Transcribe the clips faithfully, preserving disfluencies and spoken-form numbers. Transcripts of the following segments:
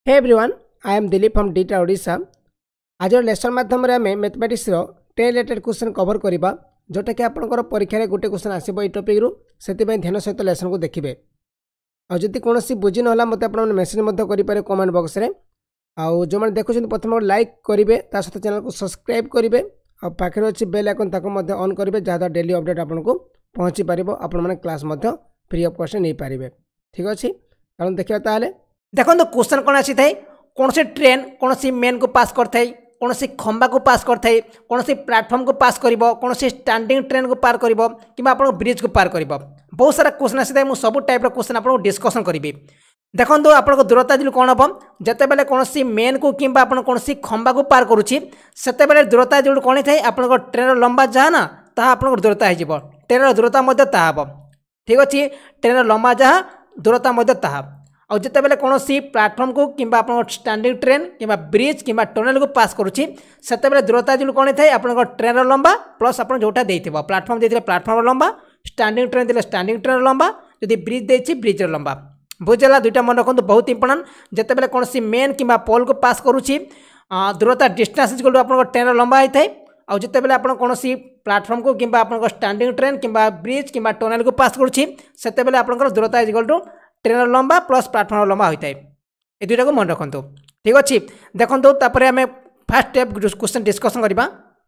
Hey everyone, I am Dilip from डीटा ओडिशा। आज lesson माध्यम आम mathematics ten related question cover करवा जोटा कि आपंकर परीक्षा रे गोटे क्वेश्चन आसो ये टॉपिक रु से ध्यान सहित लेसन को देखिए। और जदि कौन बुझी ना मत आप मेसेज करेंगे कमेंट बॉक्स रे। आउ जो मैंने देखुं प्रथम लाइक करेंगे सहित चैनल को सब्सक्राइब करेंगे और पाखे अच्छी बेल आइकन ताको ऑन करेंगे जहाँ डेली अपडेट आपको पहुँची पार आपने क्लास फ्री ऑफ कॉस्ट नहीं पारे। ठीक अच्छे कारण देखिए ताले देखो तो क्वेश्चन कौन आसी थाए कौन सी ट्रेन कौन सी मेन को पास कर थाए कौन सी खंबा को पास कर थाए कौन सी प्लेटफॉर्म को पास कर कौन सी स्टैंडिंग ट्रेन को पार कर कि ब्रिज को पार कर बहुत सारा क्वेश्चन आसी थाए सब टाइप क्वेश्चन आपको डिस्कसन करी। देखो तो आप दूरता दिलु कौन हम जिते बेले कौन सी मेन को कि कौन सी खंबा को पार करुच्ची से दूरता दिलु कौन थाए आप ट्रेन लंबा जहाँ ना ता आप दूरता हो ट्रेन दूरता हम। ठीक अच्छे ट्रेन लंबा जहाँ दूरता ता और जिते बेले कौन सी प्लेटफॉर्म को कि स्टैंडिंग ट्रेन कि ब्रिज कि टनल को पास करुच्ची से दूरता जो कौन थाए आप ट्रेन लंबा प्लस आप जोटा देथिबो प्लेटफॉर्म देथिले प्लेटफॉर्म लंबा स्टैंडिंग ट्रेन देले स्टैंडिंग ट्रेन लंबा जदि ब्रिज देछि ब्रिज लंबा। बुझेगा दुईटा मन रखु बहुत इंपोर्टेंट जिते बेले कौन सी मेन कि पोल को पास करुच्ची दूरता डिस्टेंस इक्वल टू आप ट्रेन लंबा होता है और जिते बेले आप कौन सी प्लेटफॉर्म को कि स्टैंडिंग ट्रेन कि ब्रिज कि टनल को पास करुच्ची से आप दूरता इक्वल टू ट्रेन लंबा प्लस प्लेटफॉर्म लंबा होता है। ये दुईटा को मन रखु। ठीक अच्छे देखो तापर आम फास्ट स्टेप क्वेश्चन डिस्कसन करवा।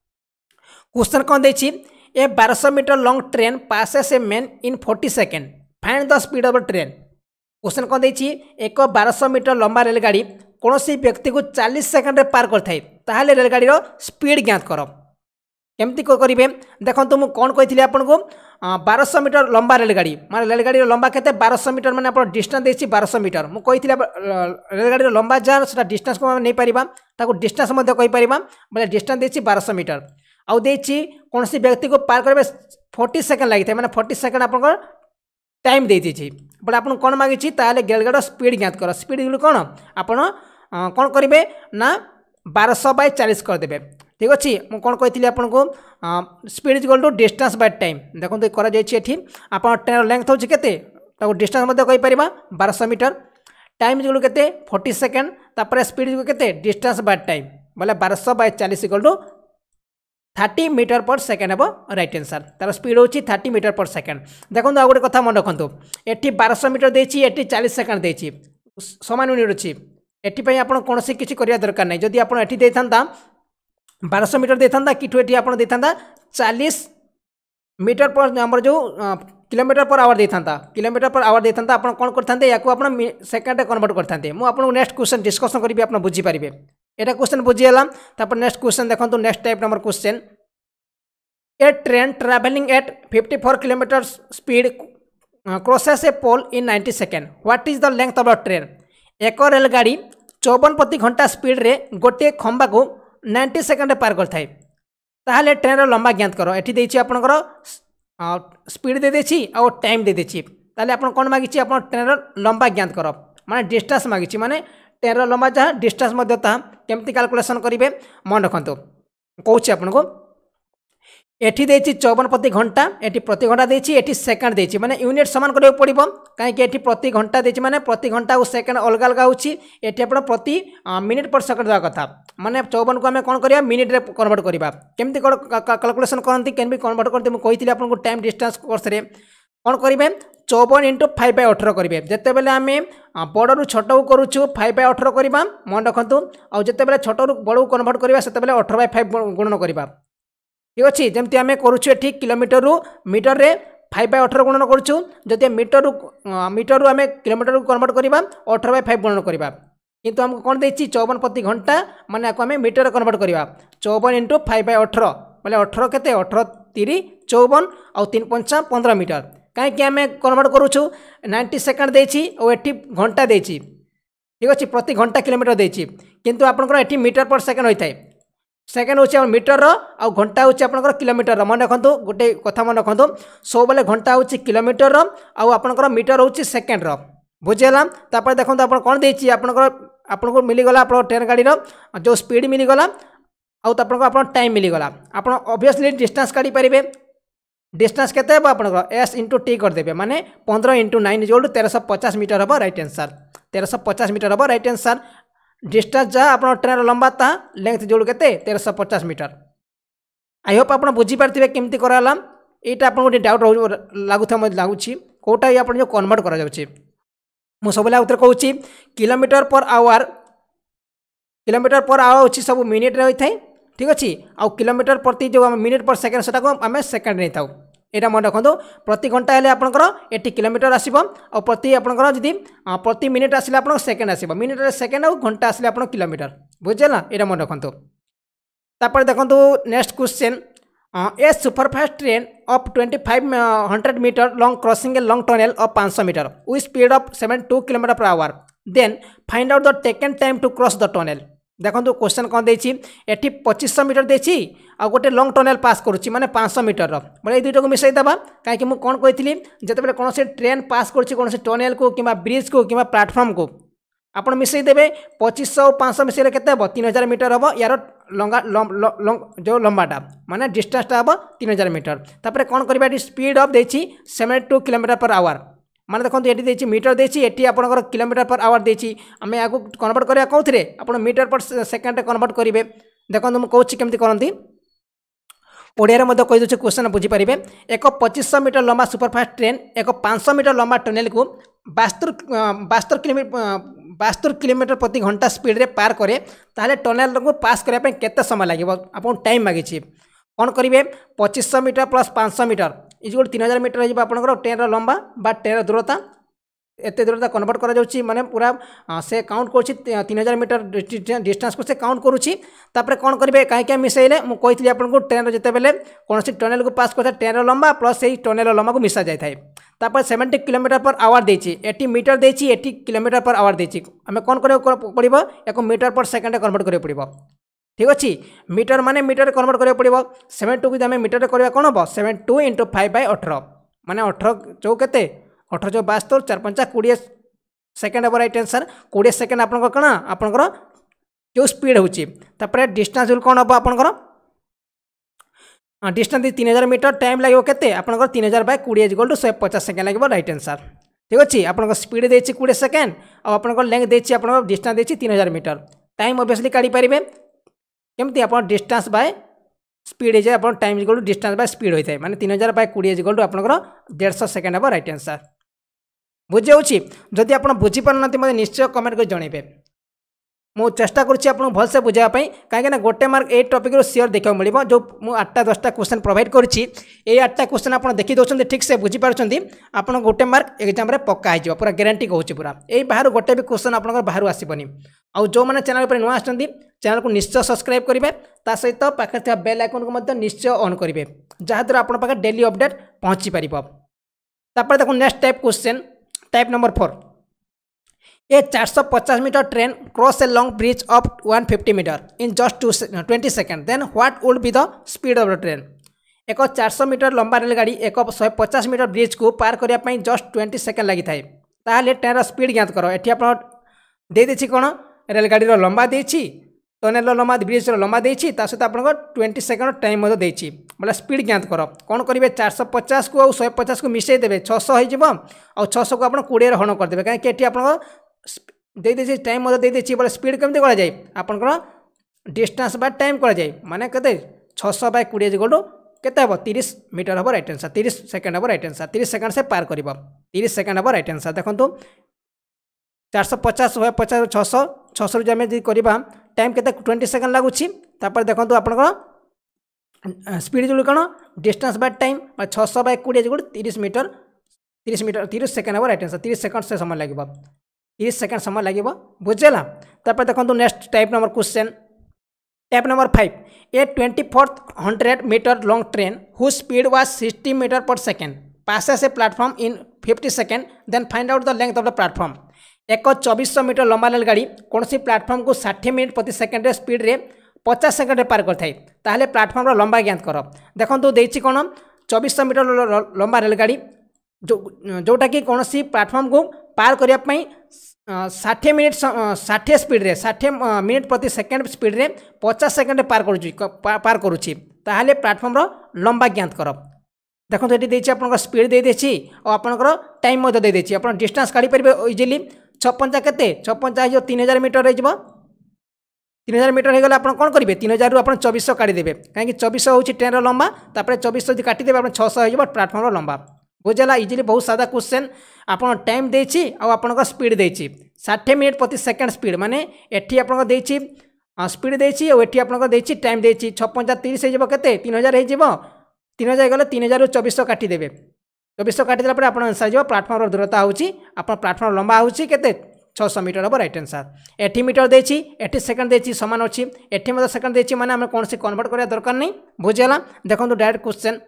क्वेश्चन कौन देछि ए बारह meter long train passes a man in forty second find the speed of train. Question कौन देछि एक बारह मीटर लंबा रेलगाड़ी कौन सी व्यक्ति को चालीस सेकेंड पार करथाए ताहले रेलगाड़ी स्पीड ज्ञात कर केमती करेंगे। देखो तो मुझे कौन कही आपको बारह मीटर लंबा रेलगाड़ी माने रेलगाड़ी लंबा के बारह मीटर मैंने आप डिस्टेंस देखिए बारह मीटर मुझे कही रेलगाड़ी लंबा जहाँ से डिस्टेंस को नहीं पार डिस्टेंस कहीपर बोले डिस्टेंस देखिए बारह मीटर आउ देखिए कौन सी व्यक्ति को पार करेंगे फोर्टी सेकेंड लगी मैंने फोर्टी सेकेंड आप टाइम दे दीजिए बट आपको कौन मांगी रेलगाड़ी स्पीड ज्ञात कर स्पीड कौन आप कौन करेंगे ना बारह बै चालीस करदे। ठीक अच्छे मुझे कौन कही आपको speed equal to distance by time देखो ये आप ट्रेन लेंथ होची केते डिस्टेंस कहीपर बारह मीटर टाइम इक्वल के फोर्टी सेकेंड तापर स्पीड के डिस्टेंस बाय टाइम बोले बारह बै चालीस equal to thirty meter per second हे राइट आंसर तार स्पीड होची थर्टी मीटर पर सेकेंड। देखो आ गोटे कथा मन रखु ये बारह मीटर देती ये चालीस सेकेंड देती सामान यूनिट अच्छी एटी आप कौन किसी करवा दरकार नहीं जदि आप था बारह मीटर देता किठू ये आप देता चालीस मीटर पर आम जो किलोमीटर पर आवर देता किलोमीटर पर आवर देता आप कौन करते या सेकेंड कन्वर्ट करते मुझे नेक्स्ट क्वेश्चन डिस्कसन करी आप बुझीपारे यहाँ क्वेश्चन बुझीगला। तापर नेक्स्ट क्वेश्चन देखो next type number question a train travelling at fifty four kilometer speed crosses a pole in ninety second what is the length of the train. एक रेलगाड़ी चौवन प्रति घंटा स्पीड रे गोटे खंबा को नाइंटी सेकेंड पार करता है ताहले ट्रेन लंबा ज्ञात कर एटी देछि आपनकर स्पीड दे देछि और टाइम दे देछि ताहले आपन कोन मागिछि आपन ट्रेन लंबा ज्ञात कर माने डिस्टेंस मागिछि माने ट्रेन लंबा जहाँ डिस्टेंस मध्य ता केमती कैलकुलेशन करेंगे मन रखु कौच आपको एटी देछि चौवन प्रति घंटा एटी प्रति घंटा देछि एटी सेकेंड देछि माने यूनिट समान करियो पड़िबो कहीं एटी प्रति घंटा देछि माने प्रति घंटा और सेकेंड अलग अलग होछि एटी आपण प्रति मिनिट पर सेकेंड देवा कथा माने चौवन को आम कौन करिया मिनिट रे कन्वर्ट करिबा केमती कैलकुलेशन करंती केमती कन्वर्ट करते मु कहितली आपनको टाइम डिस्टेंस कोर्स रे कौन करेंगे चौवन इंटू फाइव बै अठर करेंगे जिते बेले आम बड़ छोट को करुचु फाइव बै अठर करवा मन रखु और जिते बेले छोट बड़ को कन्वर्ट करवा से अठर बै फाइव गुणन करवा। ठीक अच्छे जमी आम करुचु ये किलोमीटर रु मीटर रे फाइव बै अठर गुणन करुचु जदि मीटर रु मीटर रु आम किलोमीटर को कन्वर्ट करवा अठर बै फाइव गुणन करवा किंतु आमको कौन देछि चौवन प्रति घंटा माने आम मीटर कन्वर्ट करवा चौवन इंटू फाइव बै अठर बोले अठर के अठर तीन चौवन और तीन पंचा पंद्रह मीटर कहीं आम कन्वर्ट करुचु नाइंटी सेकेंड देछि और एटी घंटा देछि। ठीक अच्छे प्रति घंटा किलोमीटर देछि किंतु आपनकर एटी मीटर पर सेकेंड होता है सेकेंड हूँ मीटर आउ घंटा हूँ आप किलोमीटर मन रखु गोटे कथा मन रखु सब बेले घंटा हूँ किलोमीटर आउ आपनकर मीटर हूँ सेकेंड बुझेगा। तापर देखो आप कौन देछि आपनकर आपको मिलीगला आप ट्रेन गाड़ी जो स्पीड मिलीगला आउ टाइम मिलीगला आप ऑब्वियसली डिस्टेंस काढ़ी पारे डिस्टेंस केते हेबो आपनकर एस इंटू टी करदेबे माने पंद्रह इंटू नाइन इक्वल टू तेरह सौ पचास मीटर हम राइट आंसर तेरह सौ पचास मीटर हम राइट आंसर डिस्टेंस जहाँ आप ट्रेन लंबा ता लेंथ जोड़ के तेरह सौ पचास मीटर। आई होप आप बुझीपारे केमती कराला यहाँ आपको गोटे डाउट लगुता मत लगुच कौटा आप जो कन्वर्ट कर सब आउे कहूँ kilometre per our kilometre per our हूँ सब मिनिट होता है ठीक अच्छे आउ किलोमीटर प्रति जो मिनिट पर सेकेंड से आम सेकेंड नहीं था यहाँ मन रखु प्रति घंटा हेल्ले आपंकर ये किलोमीटर आसो और प्रति आपंकर जदि प्रति मिनिट आसिले आप सेकेंड आसो मिनिट सेकेंड और घंटा आसिले आप किलोमीटर बुझे ना यहाँ मन रखु तापर देखो next question a superfast train of twenty five hundred metre long crossing a long tunnel of पाँच सौ meter with speed of seventy two kilometer per hour then find out the taken time to cross the tunnel. देखो question कौन देती eighty पच्चीस सौ metre देती आ गोटे long tunnel पास करुच्ची माने पाँच सौ मीटर बोले दुईटा को मिसाई देवा कहीं मुझे कौन कही जिते कौन से ट्रेन पास कर टनल को कि ब्रिज को कि प्लाटफर्म को आप मिसई देवे पच्चीस सौ पाँच सौ मिसैले के तीन हजार मीटर हम यार लंगा जो लंबाटा माने डिस्टेंसटा हम तीन हजार मीटर तापर कौन करवा स्पीड ऑफ देती seventy two kilometer per hour माने देखो ये देती मीटर देती ये आपंकर किलोमीटर पर आवर देती आम या कन्वर्ट करा कौन आप मीटर पर सेकेंड कन्वर्ट करेंगे देखो मुझे कहूँ केमती करती ओडिया में कहीदे क्वेश्चन बुझीपारे एक पच्चीस सौ मीटर लंबा सुपरफास्ट ट्रेन एक पाँच सौ मीटर लंबा टनल को बास्तर बास्तर किलोमीटर बास्तर किलोमीटर प्रति घंटा स्पीड रे पार करे ताहले टनल को पास करने केते समय लगे आपको टाइम मागी कौन करेंगे पच्चीस सौ मीटर प्लस पाँच सौ मीटर इज गोटे तीन हजार मीटर हो आपंकर ट्रेन लंबा बा ट्रेन दूरता एत दूरता कन्वर्ट कर माने पूरा से काउंट कर तीन हजार मीटर डिस्टेंस को से काउंट करुच्ची कौन करेंगे कहीं मिसैले मुझे कही आपको ट्रेन जिते बेले कौन सी टनल को पास करता ट्रेन लंबा प्लस से टनल लंबा को मिसा जाए तापर सेवेंटी किलोमीटर पर आवर देती एटी मीटर देती एटी किलोमीटर पर आवर देती आम कौन कर पड़ो एक मीटर पर सेकेंड कन्वर्ट करा पड़ो ठीक अच्छे मीटर माने मीटर कन्वर्ट करा पड़ो सेवेंटी टू को मीटर करवा कौन हम seventy two into five by अठर माने अठर चौ के अठर चौ बास्तर चार पंचा कोड़े सेकेंड हम राइट आंसर कोड़े सेकेंड आप कौन आपंकर जो स्पीड होपर डिस्टेंस कौन हम आपंकर डिस्टेंस तीन हजार मीटर टाइम लगे केते आपंकर तीन हजार बै कोड़े इक्वल टू शहे पचास सेकेंड लगे राइट आंसर ठीक अच्छे आपंकर स्पीड देती कोड़े सेकेंड और आपंकर लेंथ देती आप डिस्टेंस देती तीन हजार मीटर टाइम ऑब्वियसली काढ़ी पारे केमती आप डिस्टेंस बाय स्पीड है आप time equal to distance by speed होता है माने तीन हजार बै कोड़े इक्वल टू आपंकर डेढ़ सेकेंड हम राइट आंसर बुझे जदि आप बुझीपार मतलब निश्चय कमेंट कर जनइबे मु चेष्टा करुच्ची आपको भलसे बुझापी कहीं गोटे मार्क ए टॉपिक सियोर देखा मिल जो मुझे आठटा दसटा क्वेश्चन प्रोवाइड करुच्ची ये आठटा क्वेश्चन आप देखी दौरान ठीक से बुझीपार आप गोटे मार्क एग्जाम रे पक्का हो पूरा ग्यारंटी कहूँ पूरा यही बाहर गोटे भी क्वेश्चन आप बाहर आसबनी आउ जो मैंने चैनल पर नुआ आसछन्ती चैनल को निश्चय सब्सक्राइब करेंगे ता सहित पाखे था बेल आइकन को निश्चय ऑन करेंगे जहाँद्वारा आप पाखे डेली अपडेट पहुँची पार देखो next type question type number four a चार सौ पचास metre train cross a long bridge of one fifty metre in just two twenty second then what would be the speed of the train एक चार सौ metre लंबा रेलगाड़ी एक शहे पचास मीटर ब्रिज को पार करने जस्ट ट्वेंटी सेकेंड लगी थाए ताहले ट्रेन स्पीड ज्ञात कर एटी आप देदेछि कौन रेलगाड़ी लंबा देछि टनल लंबा ब्रिज लंबा देछि ता सहित आपन ट्वेंटी सेकेंड टाइम देछि बोले स्पीड ज्ञात कर कौन करेंगे चार सौ पचास को शहे पचास को मिसई देवे छःश हो छःश को आप कोड़े हण करदे कहीं आप देदेछि टाइम देदेछि बोले स्पीड केमती करा जाए आपनकर डिस्टेंस बाय टाइम करा जाए माने केते छःश बाय कोड़े इक्वल टू केते हम तीस मीटर हम राइट आंसर तीस सेकेंड हम राइट आंसर तीस सेकेंड से पार कर तीस सेकेंड हम राइट आंसर देखो चार सौ पचास शहे पचास छःश छःश आम जी करवा टाइम के ट्वेंटी सेकेंड लगुच देखो आपंकर स्पीड जो कौन डिस्टेंस बाय टाइम छःश बाय कोड़े इक्वल टू तीस मीटर तीस मीटर तीस सेकेंड हम राइट आंसर तीस सेकेंड से समय लगे तीस सेकेंड समय लगे बुझेगा तापर देखो next type number question type number five a twenty fourth hundred metre long train who speed was sixty metre per second passes a platform in fifty second then find out the length of the platform एक चौबीस सौ metre लंबा रेलगाड़ी कौन सी platform को षाठी minute प्रति सेकेंड स्पीड रे पचास सेकेंड पार करता है ताहले प्लेटफॉर्म लंबा ज्ञात कर देखो देछि कौन चौबीस सौ मीटर लंबा रेलगाड़ी जो जोटा कि कौन सी प्लेटफॉर्म को पार करने षाठी मिनिट षाठी स्पीड रे षाठी मिनिट प्रति सेकेंड स्पीड रे पचास सेकेंड पार करुच्ची पार करुच्ची ताहले प्लेटफॉर्म लंबा ज्ञात कर देखो ये देछि आपनकर स्पीड दे देछि और आपनकर टाइम मध्य दे देछि आपन डिस्टेंस काढी परिबे इजिली छपंजा केते छपंजा जो तीन हजार मीटर रही तीन हजार मीटर हो गले आप कौन करेंगे तीन हजार रु आप चौबीस काटिदेवे कहीं चौबीस हूँ ट्रेन लंबा तापर चौबीस जब काटिदेवे आप छःश हो प्लाटफर्म लंबा बुझेगा इजिली बहुत सादा क्वेश्चन आप टाइम देछि आप स्पीड देछि षाठी मिनट प्रति सेकेंड स्पीड माने एठी आप स्पीड देछि और एठी आप टाइम देछि छः पंजा तीस हो तीन हजार हो तीन हजार गले तीन हजार चौबीस काटिदेवे चौबीस काटिदेला आप आंसर प्लाटफर्म दूरता होची आप प्लाटफर्म लंबा होची केते छःश मीटर हम राइट आंसर एटी मीटर देछि एटी सेकंड देछि समान अछि एटी मतलब सेकंड देछि माने हम कौन से कन्वर्ट करिया दरकार नहीं बुझेला देखो डायरेक्ट क्वेश्चन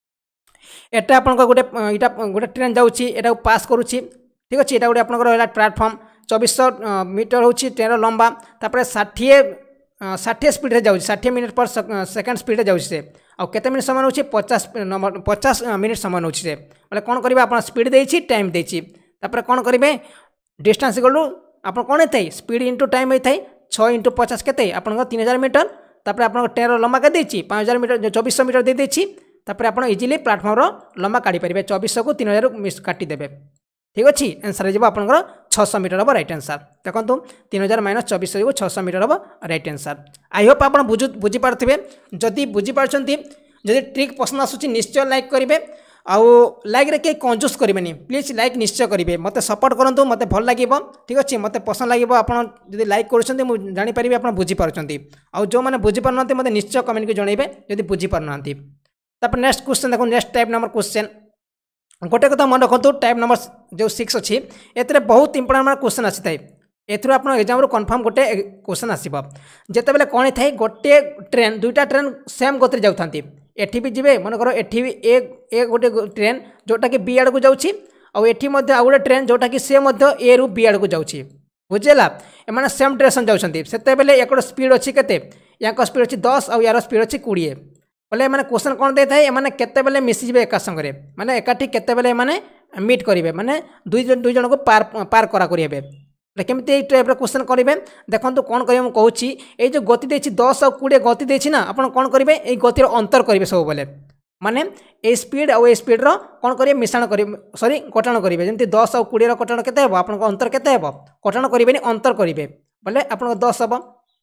एटा आपन गोटे इटा गोटे ट्रेन जाउछि एटा पास करूछि ठीक अछि एटा गोटे आपन रहला प्लेटफॉर्म चौबीस मीटर होछि ट्रेन लंबा तापर षाठी षाठी स्पीड रे जाउछि षाठी मिनट पर सेकंड स्पीड रे जाउछि से आ केते मिनट समान होछि पचास नंबर पचास मिनट समान होछि से माने कोन करबा आपन स्पीड देछि टाइम देछि तापर कोन करिवे डिस्टेंस गलु आप कौन होता है स्पीड इंटू टाइम होता है छः इंटू पचास के आप तीन हजार मीटर तापर आप ट्रेन लंबा के पाँच हजार मीटर चौबीस मीटर दे देछि तापर आप इजिली प्लाटफर्म लंबा काटी पारे चौबीस को तीन हजार मिस काटिदेवे ठीक अच्छे आंसर हो आप छःश मीटर हम राइट आंसर देखो तीन हजार माइनस चौबीस हो छःश मीटर हम राइट आंसर आई होप आप बुझीपारे जदि बुझीपार्टी जदि ट्रिक पसंद आसूँ निश्चय लाइक करेंगे आउ लाइक रे के कंजूस करेंगे प्लीज लाइक निश्चय करेंगे मत सपोर्ट करूँ मत भल लगे ठीक अच्छे मत पसंद लगे आपड़ी लाइक कर जानीपारे आप बुझीपार्टी आउ जो मैंने बुझीपार मत निश्चय कमेंट को जनइबे जदि बुझीपार तापर नेक्स्ट क्वेश्चन देखो नेक्स्ट टाइप नंबर क्वेश्चन गोटे कथा मन रखु टाइप नंबर जो सिक्स अच्छी ए बहुत इंपोर्टेंट क्वेश्चन आसी थाए एथुर आप एग्जाम रू कन्फर्म गोटे क्वेश्चन आसब जिते गोटे थाए गोटे ट्रेन दुईटा ट्रेन सेम गति जाऊँ एठी भी जीवे मन कर एठी भी एक एक गोटे ट्रेन जोटा कि बी आड़ को जाऊँगी आउ एठी मध्य आउ गोटे ट्रेन जोटा कि से मध्य ए रु बी आड़ को जाऊँगी बुझेगा एम सेम डायरेक्शन जाऊँगी से एक स्पीड अच्छी केते या स्पीड अच्छी दस आउ यार स्पीड अच्छी कोड़े बोले मैंने क्वेश्चन कौन दे थाए मैंने केते मिसिजे एका संगे माने एकाठी केते माने मीट करेंगे माने दुई जन दुई जन को पार पार करा करेंगे केमती टाइप क्वेश्चन करेंगे देखो कौन करेंगे मुझे ये जो गति देछि दस और कोड़े गति देछि ना आप कौन करेंगे ये गतिर अंतर करेंगे सब बेले माने ए स्पीड और ए स्पीड रो कौन करेंगे मिश्रण करेंगे सॉरी कटाण करेंगे जमी दस और कोड़े कटाण केते हेबो आपन अंतर केते हेबो कटाण करेंगे अंतर करेंगे बोले आप दस हम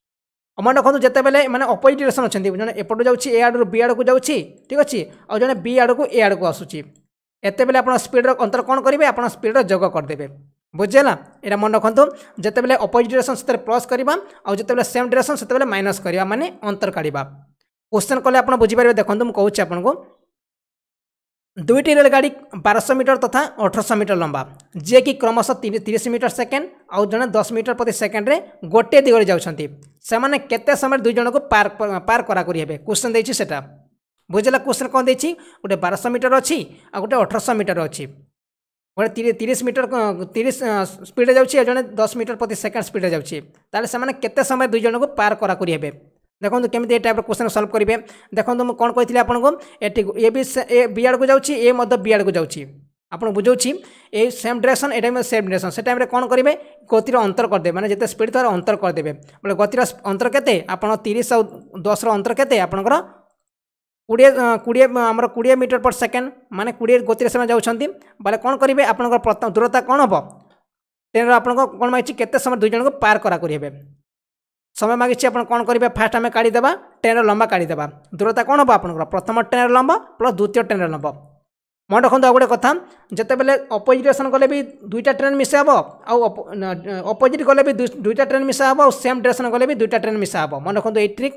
मन रखु जिते बेले मैंने अपोजिट डायरेक्शन अच्छे जड़े एपटू जाऊँगी ए आड़ बी आड़ को जाऊँगी ठीक अच्छे और जड़े बी आड़ को ए आड़ को आसूँ एते बेले आप स्पीड अंतर कौन करेंगे आप स्पीड जोग करदे बुझेगा यहाँ मन रखु जिते बेले अपोजिट डायरेक्शन से प्लस करवा और जिते सेम डायरेक्शन से माइनस करवा माने अंतर काढ़ा क्वेश्चन कले आप बुझीपारे देखो मुझे कहूँ आपको दुईटी रेलगाड़ी बारश मीटर तथा अठरश मीटर लंबा जे कि क्रमशः तीस मीटर सेकेंड आउ जड़े दस मीटर प्रति सेकेंड रे गोटे दिगरे जाउछंती से माने केते समय दुई जन को पार पार करा करी हेबे क्वेश्चन देछि सेटा बुझला क्वेश्चन कोन देछि गोटे बारश मीटर अछि आ गोटे अठरश मीटर अछि गोटे तीस मीटर तीस स्पीड जाउछि जड़े दस मीटर प्रति सेकेंड स्पीड जाउछि ताले से माने केते समय दुई जन को पार करा करी हेबे देखो केमी टाइप क्वेश्चन सॉल्व करेंगे देखो मुझे कौन कही आपको ये भी ए बी आड़ को जाऊँगी ए बी आड़ को जाऊँगी आप बुझाऊँ ये सेम डायरेक्शन ये सेम डायरेक्शन से टाइम कौन करेंगे गतिर अंतर करदे माने जिते स्पीड थार अंतर करदे बोले गतिर अंतर केते आपन तीस और दस अंतर केते आपनकर कोड़े कोड़े आमर कोड़े मीटर पर सेकेंड माने कोड़े गतिर से जाऊँगी बोले कौन करेंगे आपंकर दूरता कौन हम ट्रेन आप कौन मांगी केते समय दुई जन को पार करा करेंगे समय मागिछि आप कौन करेंगे फास्ट आम काढ़ीदेवा ट्रेन लंबा काढ़ीदेवा दूरता कौन हम आप प्रथम ट्रेन लंबा प्लस द्वितीय ट्रेन लंबा मन रखु गोटे कथा जिते बेले अपोजिट डायरेक्शन गले भी दुईटा ट्रेन मिसा हे अपोजिट गले भी दुईटा ट्रेन मिसा हे और सेम डायरेक्शन गले भी दुईटा ट्रेन मिसा हे मन रखु ये ट्रिक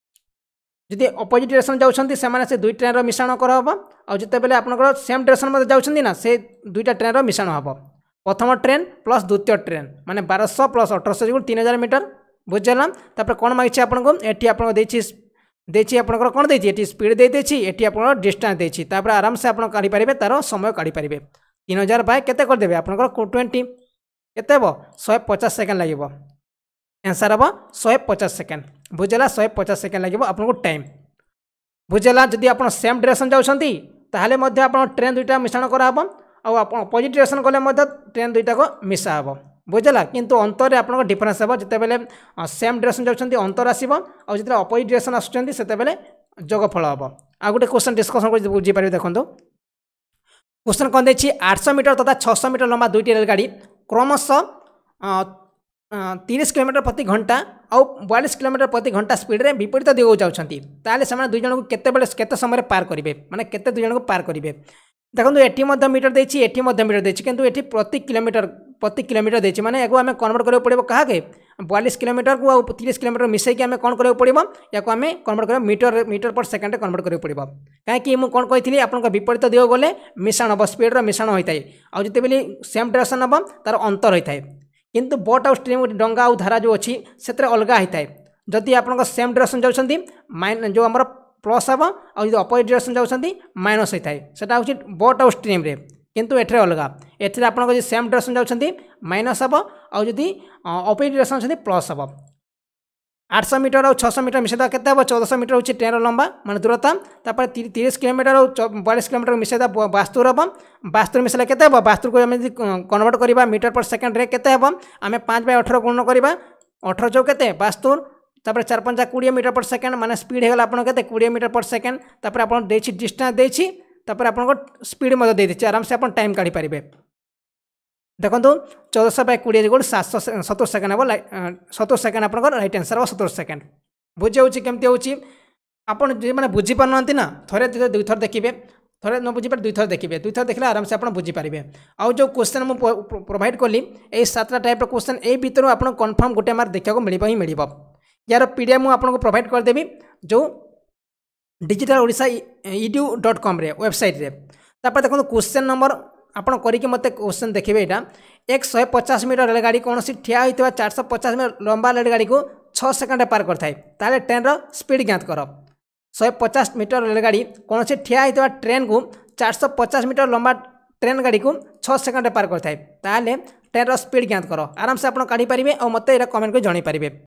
जदि अपोजिट डायरेक्शन जाऊँगी से दुई ट्रेन मिश्रण करब और जिते बेले आप सेम डायरेक्शन जाऊँगी ना से दुईटा ट्रेन मिश्रण हम प्रथम ट्रेन प्लस द्वितीय ट्रेन माने बारश प्लस अठरश तीन हजार मीटर बुझेगा तापर कौन मांगी आपको ये आपको देछि आपंकर कौन देछि स्पीड दे देछि एटी आप डिस्टेंस देछि तापर आराम से आप काढ़ी पारे तार समय काढ़ी पारे तीन हजार बाय केते करदेवे आपंकर ट्वेंटी केते हम शहे पचास सेकेंड लगे आंसर हम शहे पचास सेकेंड बुझेगा शहे पचास सेकेंड लगे आपको टाइम बुझेगा जदि आप सेम डायरेक्शन जाऊँगी ताहले मध्य आप ट्रेन दुईटा मिश्रण कराब और अपोजिट डायरेक्शन गले ट्रेन दुईटा को मिसा हे बुझेगा किंतु अंतर आप डिफरेन्स हे जिते बेले सेम डायरेक्शन जाऊँगी अंतर आसो और जिते अपोजिट डायरेक्शन आसुँच से जोगफल हम आ गए क्वेश्चन डिस्कसन कर बुझीपारे देखो क्वेश्चन कौन देछि आठश मीटर तथा छःश मीटर लंबा दुईटी रेलगाड़ी क्रमशः तीस किलोमीटर प्रति घंटा आउ बयालीस किलोमीटर प्रति घंटा स्पीड रे विपरीत दिगो जाउछंती ताले से दुई जन को केते बेले केते समय पार करेंगे माने केते दुई जन को पार करेंगे देखो एटी मीटर देछि एटी मीटर देछि किंतु एटी प्रति किलोमीटर प्रति किलोमीटर देछि माने याको आमे कन्वर्ट करबो पड़िबो कहा के बयालीस किलोमीटर को आ तीस किलोमीटर मिसई के आमे कोन करबो पड़िबो याको आमे कन्वर्ट करबो metre metre per second convert करबो पड़िबो काहे कि मु कोन कहिथिली आपन को विपरीत दिगो गले मिश्रण अब स्पीड रो मिश्रण होइताय आ जते बेली सेम डायरेक्शन अब तार अंतर होइताय किंतु बोट आउ स्ट्रीम डंगा आउ धारा जो अच्छी से अलग होता है जदि आप सेम डायरेक्शन जाऊँगी माइन जो आम प्लस हम आदि अपोजिट डायरेक्शन जाऊँगी माइनस होता है सेटा हूँ बोट आउ स्ट्रीम रे किंतु एठरे अलग एठरे आप सेम डायरेक्शन जाऊँगी माइनस हम आदि अपोजिट डायरेक्शन जाऊँगी प्लस हम आठ सौ मीटर और छः सौ मीटर मिसेदा केते हम चौदह सौ मीटर हूँ ट्रेन लंबा मान दूरता तापर तीस किलोमीटर और बयालीस किलोमीटर मिसेदा बास्तुर हम बास्तुर मिसेला केते हम बास्तुर को आम कन्वर्ट करवा मीटर पर सेकेंड रे केते हम आम पाँच बाय अठर गुण करवा अठर चौ केते बास्तुर तापर चार पंचा कोड़े मीटर पर सेकेंड माने स्पीड होगा आप कोड़े मीटर पर सेकेंड तापर आप डिस्टेंस देछि तापर आपन स्पीड मत देछि आराम से आप टाइम काढ़ी पारिबे देखो चौदह सौ बै कोड़े गोल सात सौ सत्तर सेकेंड हम सत्तर सेकेंड आप राइट आंसर हम सत्तर सेकेंड बुझे हो केमती होची आपन जे माने बुझी पारना ना थरे दुई थर देखिए थरे न बुझी पारे दुई थर देखिए दुई थर देखले आराम से आप बुझी पारे आउ जो क्वेश्चन मु प्रोवाइड कली ए सातटा टाइप क्वेश्चन ए भितर आपन कन्फर्म गोटे मार्क देखा मिल ही मिल यार पीडीएफ मुझे आपको प्रोवाइड करदेवी जो digital Odisha edu dot com रे वेबसाइट रे तापर देखो क्वेश्चन नंबर आपन करिके मते क्वेश्चन देखिए यहाँ एक सौ पचास मीटर रेलगाड़ी कौन सी ठिया होता चार सौ पचास मीटर लंबा रेलगाड़ी को छः सेकेंड पार करता है ताले ट्रेन रो स्पीड ज्ञात कर सौ पचास मीटर रेलगाड़ी कौन सी ठिया होता ट्रेन को चार सौ पचास मीटर लंबा ट्रेन गाड़ी को छः सेकेंड पार करता है ताले ट्रेन रो स्पीड ज्ञात कर आराम से आप काढ़ी पारे और मत कमेंट को जन पारे।